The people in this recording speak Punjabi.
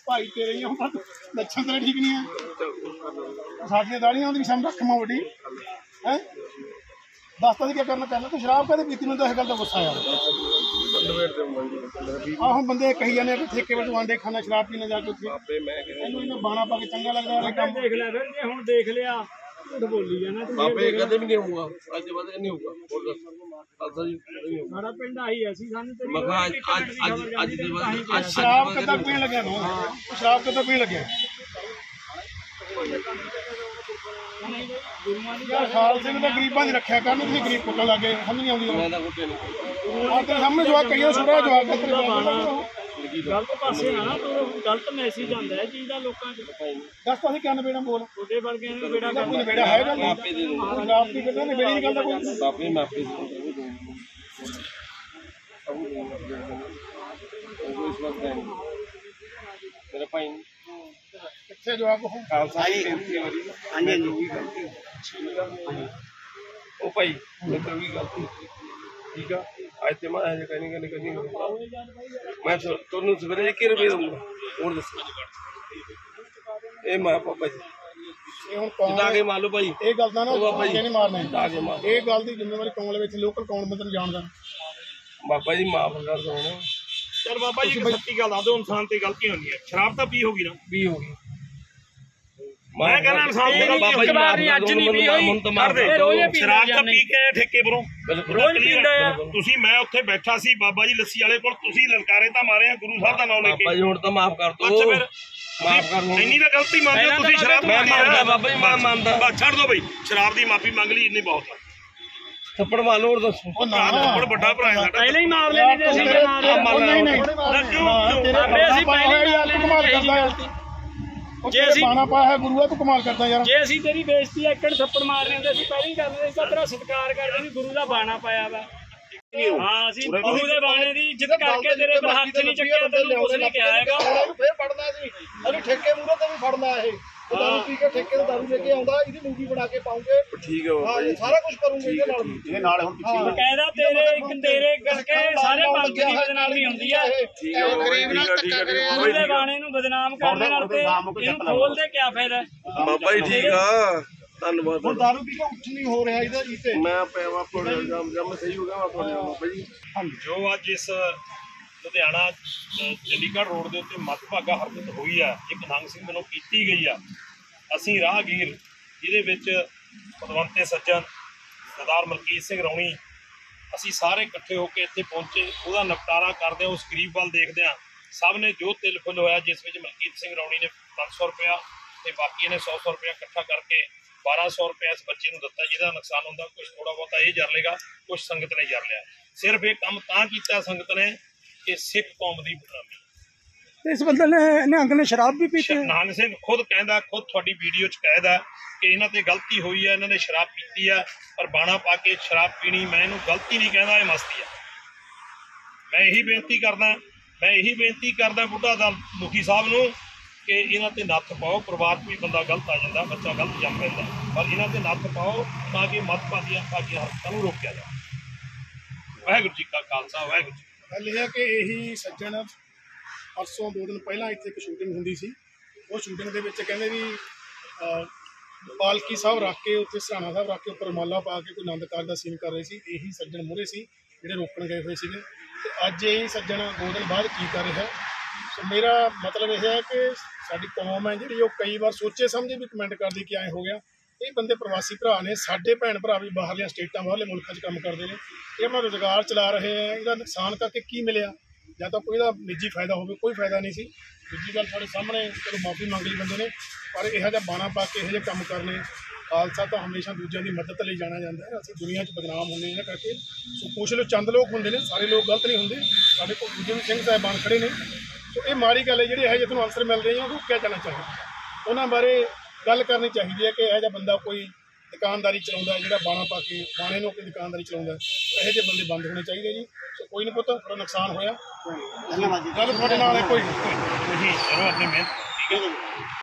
भाई तेरे लक्षण तेरे ठीक नहीं है साडियां दाड़ियां भी सामने रखमा वड्डी है दस क्या करना पहले तो शराब कहते पीती मैं तो इस गल का गुस्सा यार आहो बंदे कही जाने कि ठेके पर आंडे खाना शराब पीने जाके उत्थे बाना पा के चंगा लगदा है काम देख लिया फिर जे हुण देख लिया बोली जाना बाबे कदे भी नहीं होगा आज के बाद नहीं होगा और दस सारा पिंड आई है सी सानू तेरी आज शराब कदा पीण लगे नो शराब कदा पीण लगे खाल सिंह तो गरीबां च रखिया कर तुसीं गरीब कुट्टण लगे समझ नहीं आउंदी मैं तां कुट्टे नहीं तेरे सामने जवाब कई छोड़ा जवाब गलत पासे ना तो गलत मैसेज आंदा है चीज दा लोकां च दस पासे क्या नबेड़ा बोल छोटे वर्गे ने नबेड़ा कोई नबेड़ा है गल मापे दे आप की करदा नबेड़ी दी गल दा कोई बापे मापे इस वक्त है मेरे भाई किथे जवाब हो खालसा जी हां जी ओ भाई मैं तो भी गलती ठीक है आज ते मैं ऐसे करनी मैं तुहानू सवेरे कि रुपये दूंगा और दस ए मैं पापा जी ਇਹ ਹੁਣ ਕੌਣ ਜਿੱਦਾਂ ਕੇ ਮੰਨ ਲਓ ਭਾਈ ਇਹ ਗੱਲ ਦਾ ਨਾ ਬਾਬਾ ਜੀ ਨਹੀਂ ਮਾਰਨਾ ਇਹ ਗੱਲ ਦੀ ਜ਼ਿੰਮੇਵਾਰੀ ਕੌਣ ਲਵੇ ਇੱਥੇ ਲੋਕਲ ਕੌਣ ਬੰਦਾ ਜਾਣਦਾ ਬਾਬਾ ਜੀ ਮਾਫ ਕਰ ਦੋ ਚਲ ਬਾਬਾ ਜੀ ਸੱਚੀ ਗੱਲ ਦੱਸ ਦਿਓ ਇਨਸਾਨ ਤੇ ਗਲਤੀ ਹੁੰਦੀ ਹੈ ਸ਼ਰਾਬ ਤਾਂ ਪੀ ਹੋਗੀ ਨਾ ਪੀ ਹੋਗੀ मैं कहना इंसान बाबा जी ਅੱਜ ਨਹੀਂ ਪੀ ਹੋਈ ਸ਼ਰਾਬ ਤਾਂ ਪੀ ਕੇ ਠੇਕੇ ਪਰੋਂ ਰੋਜ਼ ਪੀਂਦਾ ਆ ਤੁਸੀਂ ਮੈਂ ਉੱਥੇ ਬੈਠਾ ਸੀ ਬਾਬਾ ਜੀ ਲੱਸੀ ਵਾਲੇ ਕੋਲ ਤੁਸੀਂ ਲਲਕਾਰੇ ਤਾਂ ਮਾਰੇ ਆ ਗੁਰੂ ਸਾਹਿਬ ਦਾ ਨਾਮ ਲੈ ਕੇ ਬਾਬਾ ਜੀ ਹੁਣ ਤਾਂ ਮਾਫ ਕਰ ਦੋ ਮਾਫ ਕਰ ਲਓ ਇੰਨੀ ਤਾਂ ਗਲਤੀ ਮੰਨਦੇ ਹੋ ਤੁਸੀਂ ਸ਼ਰਾਬ ਮੈਂ ਮੰਨਦਾ ਬਾਬਾ ਜੀ ਮੈਂ ਮੰਨਦਾ ਬਸ ਛੱਡ ਦੋ ਬਈ ਸ਼ਰਾਬ ਦੀ ਮਾਫੀ ਮੰਗ ਲਈ ਇੰਨੀ ਬਹੁਤ ਆ ਥੱਪੜ ਮਾਰੋ ਹੋਰ ਦੱਸੋ ਉਹ ਨਾ ਥੱਪੜ ਵੱਡਾ ਭਰਾ ਸਾਡਾ ਪਹਿਲਾਂ ਹੀ ਮਾਰ ਲੈਣੀ ਤੇ ਅਸੀਂ ਮਾਰ ਨਹੀਂ ਨਹੀਂ ਤੇਰੇ ਅਸੀਂ ਪਹਿਲਾਂ ਹੀ ਯਾਰ ਕਮਾਲ ਕਰਦਾ ਜੇ ਅਸੀਂ ਬਾਣਾ ਪਾਇਆ ਹੈ ਗੁਰੂ ਆ ਤੂੰ ਕਮਾਲ ਕਰਦਾ ਯਾਰ ਜੇ ਅਸੀਂ ਤੇਰੀ ਬੇਇੱਜ਼ਤੀ ਏਕੜ ਥੱਪੜ ਮਾਰਨੇ ਹੁੰਦੇ ਅਸੀਂ ਪਹਿਲਾਂ ਹੀ ਕਰਦੇ ਸੀ ਤੇਰਾ ਸਤਿਕਾਰ ਕਰਦੇ ਸੀ ਗੁਰੂ ਦਾ ਬਾਣਾ ਪਾਇਆ ਵਾ ਹਾਂ ਅਸੀਂ ਗੁਰੂ ਦੇ ਬਾਣੇ ਦੀ ਇੱਜ਼ਤ ਕਰਕੇ ਤੇਰੇ ਹੱਥ ਨਹੀਂ ਚੱਕਿਆ ਤੈਨੂੰ ਕੁਝ ਨਹੀਂ ਕਿਹਾ ਹੈਗਾ ਫੇਰ ਫੜਨਾ ਸੀ ਇਹਨੂੰ ਠੇਕੇ ਮੂਹਰੇ ਤੇ ਵੀ ਫੜਨਾ ਇਹ ਦਾਰੂ ਪੀ ਕੇ ਠੇਕੇ ਤੋਂ ਦਾਰੂ ਲੈ ਕੇ ਆਉਂਦਾ ਇਹਦੀ ਮੂਵੀ ਬਣਾ ਕੇ ਪਾਉਂਗੇ ਠੀਕ ਹੈ ਹਾਂ ਸਾਰਾ ਕੁਝ ਕਰੂੰਗੇ ਇਹਦੇ ਨਾਲ ਹੁਣ ਪਿੱਛੇ ਕਹਿੰਦਾ ਤੇਰੇ ਕਰਕੇ ਸਾਰੇ ਪੰਥ ਦੀ ਬਦਨਾਮੀ ਹੁੰਦੀ ਹੈ ਗਰੀਬ ਨਾਲ ਧੱਕਾ ਕਰਿਆ ਉਹਦੇ ਬਾਣੇ ਨੂੰ ਬਦਨਾਮ ਕਰਨ ਨਾਲ ਤੇ ਇਹਨੂੰ ਖੋਲਦੇ ਕੀ ਫਾਇਦਾ ਬਾਬਾ ਜੀ ਠੀਕ ਆ ਧੰਨਵਾਦ ਹੁਣ ਦਾਰੂ ਪੀ ਕੇ ਉੱਠ ਨਹੀਂ ਹੋ ਰਿਹਾ ਇਹਦਾ ਜੀ ਤੇ ਮੈਂ ਪੈਵਾ ਪ੍ਰੋਗਰਾਮ ਜਮ ਸਹੀ ਹੋ ਗਿਆ ਬਾਬਾ ਜੀ ਜੋ ਅੱਜ ਇਸ ਲੁਧਿਆਣਾ ਚੰਡੀਗੜ੍ਹ ਰੋਡ ਦੇ ਉੱਤੇ ਮੱਧਭਾਗਾ ਹਰਕਤ ਹੋਈ ਆ ਇੱਕ ਨੰਗ ਸਿੰਘ ਵੱਲੋਂ ਕੀਤੀ ਗਈ ਆ ਅਸੀਂ ਰਾਹਗੀਰ ਜਿਹਦੇ ਵਿੱਚ ਪਦਵੰਤੇ ਸੱਜਣ ਸਰਦਾਰ ਮਲਕੀਤ ਸਿੰਘ ਰੌਣੀ ਅਸੀਂ ਸਾਰੇ ਇਕੱਠੇ ਹੋ ਕੇ ਇੱਥੇ ਪਹੁੰਚੇ ਉਹਦਾ ਨਿਪਟਾਰਾ ਕਰਦੇ ਹਾਂ ਉਸ ਗਰੀਬ ਵੱਲ ਦੇਖਦੇ ਹਾਂ ਸਭ ਨੇ ਜੋ ਤਿਲ ਫੁੱਲ ਹੋਇਆ ਜਿਸ ਵਿੱਚ ਮਲਕੀਤ ਸਿੰਘ ਰੌਣੀ ਨੇ 500 ਰੁਪਇਆ ਤੇ ਬਾਕੀ ਨੇ 100 ਰੁਪਇਆ ਇਕੱਠਾ ਕਰਕੇ 1200 ਰੁਪਇਆ ਇਸ ਬੱਚੇ ਨੂੰ ਦਿੱਤਾ ਜਿਹਦਾ ਨੁਕਸਾਨ ਹੁੰਦਾ ਕੁਝ ਥੋੜਾ ਬਹੁਤਾ ਇਹ ਜਰ ਲੇਗਾ ਕੁਝ ਸੰਗਤ ਨੇ ਜਰ ਲਿਆ ਸਿਰਫ ਇਹ ਕੰਮ ਤਾਂ ਕੀਤਾ ਸੰਗਤ ਨੇ ਕਿ ਸਿੱਖ ਕੌਮ ਦੀ ਬਦਨਾਮੀ ਇਸ ਬੰਦੇ ਨੇ ਨਿਹੰਗ ਨੇ ਸ਼ਰਾਬ ਵੀ ਪੀਤੀ ਨਿਹੰਗ ਸਿੰਘ ਖੁਦ ਕਹਿੰਦਾ ਖੁਦ ਤੁਹਾਡੀ ਵੀਡੀਓ 'ਚ ਕਹਿਦਾ ਕਿ ਇਹਨਾਂ ਤੇ ਗਲਤੀ ਹੋਈ ਹੈ ਇਹਨਾਂ ਨੇ ਸ਼ਰਾਬ ਪੀਤੀ ਆ ਪਰ ਬਾਣਾ ਪਾ ਕੇ ਸ਼ਰਾਬ ਪੀਣੀ ਮੈਂ ਇਹਨੂੰ ਗਲਤੀ ਨਹੀਂ ਕਹਿੰਦਾ ਇਹ ਮਸਤੀ ਆ ਮੈਂ ਇਹੀ ਬੇਨਤੀ ਕਰਦਾ ਬੁੱਢਾ ਦਲ ਮੁਖੀ ਸਾਹਿਬ ਨੂੰ ਕਿ ਇਹਨਾਂ ਤੇ ਨੱਥ ਪਾਓ ਪਰਿਵਾਰ ਕੋਈ ਬੰਦਾ ਗਲਤ ਆ ਜਾਂਦਾ ਬੱਚਾ ਗਲਤ ਜੰਮ ਪੈਂਦਾ ਪਰ ਇਹਨਾਂ ਤੇ ਨੱਥ ਪਾਓ ਤਾਂ ਕਿ ਮੱਤਵਾਦੀਆਂ ਹਰਕਤਾਂ ਨੂੰ ਰੋਕਿਆ ਜਾਵੇ ਵਾਹਿਗੁਰੂ ਜੀ ਕਾ ਖਾਲਸਾ ਵਾਹਿਗੁਰੂ ਜੀ ਗੱਲ ਇਹ ਹੈ ਕਿ ਇਹੀ ਸੱਜਣ परसों 2 दिन पहला इतने एक शूटिंग होंगी सी वो शूटिंग के कहते भी पालकी साहब रख के उत्थे सराहना साहब रख के उपर माला पा के कोई आनंद कारज का सीन कर रहे थे यही सज्जन मूहरे से जोड़े रोकण गए हुए थे अज यही सज्जन 2 दिन बाद की कर रहा है सो मेरा मतलब यह है कि साडी कौम है जी कई बार सोचे समझे भी कमेंट कर दी कि ऐ हो गया ये बंदे प्रवासी भरा ने साडे भैन भरा भी बाहरलियां स्टेटां बाहरले मुल्कां च काम करते हैं ये अपना रोजगार चला रहे हैं इसका नुकसान करके की मिले ਜਾਂ ਤਾਂ ਕੋਈ ਦਾ ਨਿੱਜੀ ਫਾਇਦਾ ਹੋਵੇ ਕੋਈ ਫਾਇਦਾ ਨਹੀਂ ਸੀ ਦੂਜੀ ਗੱਲ ਸਾਡੇ ਸਾਹਮਣੇ ਚਲੋ ਮਾਫੀ ਮੰਗ ਲਈ ਬੰਦੇ ਨੇ ਪਰ ਇਹੋ ਜਿਹਾ ਬਾਣਾ ਪਾ ਕੇ ਇਹੋ ਜਿਹੇ ਕੰਮ ਕਰਨੇ ਖਾਲਸਾ ਤਾਂ ਹਮੇਸ਼ਾ ਦੂਜਿਆਂ ਦੀ ਮਦਦ ਲਈ ਜਾਣਾ ਜਾਂਦਾ ਹੈ ਅਸੀਂ ਦੁਨੀਆ 'ਚ ਬਦਨਾਮ ਹੁੰਦੇ ਇਹਨਾਂ ਕਰਕੇ ਸੋ ਕੁਛ ਲੋਕ ਚੰਦ ਲੋਕ ਹੁੰਦੇ ਨੇ ਸਾਰੇ ਲੋਕ ਗਲਤ ਨਹੀਂ ਹੁੰਦੇ ਸਾਡੇ ਕੋਲ ਦੂਜੇ ਵੀ ਸਿੰਘ ਸਾਹਿਬਾਨ ਖੜੇ ਨੇ ਸੋ ਇਹ ਮਾੜੀ ਗੱਲ ਹੈ ਜਿਹੜੀ ਇਹੋ ਜਿਹੇ ਤੁਹਾਨੂੰ ਅਨਸਰ ਮਿਲ ਰਹੇ ਆ ਉਹ ਕਿਹਾ ਜਾਣਾ ਚਾਹੀਦਾ ਉਹਨਾਂ ਬਾਰੇ ਗੱਲ ਕਰਨੀ ਚਾਹੀਦੀ ਹੈ ਕਿ ਇਹੋ ਜਿਹਾ ਬੰਦਾ ਕੋਈ दुकानदारी चलाਉਂਦਾ ਜਿਹੜਾ ਬਾਣਾ ਪਾ ਕੇ ਬਾਣੇ ਨੂੰ ਆਪਣੀ ਦੁਕਾਨਦਾਰੀ ਚਲਾਉਂਦਾ ਇਹੋ ਜਿਹੇ ਬੰਦੇ ਬੰਦ ਹੋਣੇ ਚਾਹੀਦੇ ਜੀ ਸੋ ਕੋਈ ਨਹੀਂ ਪੁੱਤ ਥੋੜਾ ਨੁਕਸਾਨ ਹੋਇਆ ਧੰਨਵਾਦ ਜੀ ਗੱਲ ਤੁਹਾਡੇ ਨਾਲ ਹੈ ਕੋਈ ਨਹੀਂ ਚਲੋ ਆਪਣੀ ਮਿਹਨਤ ਠੀਕ ਹੈ